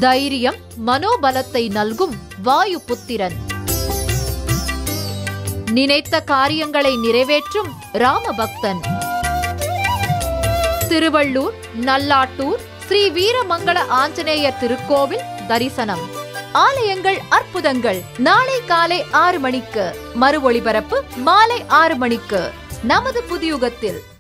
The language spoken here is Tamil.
தைரியம் மனோபலத்தை நல்கும் வாயு புத்திரன். நினைத்த காரியங்களை நிறைவேற்றும் ராமபக்தன். திருவள்ளூர் நல்லாட்டூர் ஸ்ரீ வீரமங்கள ஆஞ்சநேயர் திருக்கோவில் தரிசனம். ஆலயங்கள் அற்புதங்கள். நாளை காலை 6 மணிக்கு, மறு ஒளிபரப்பு மாலை 6 மணிக்கு நமது புதியுகத்தில்.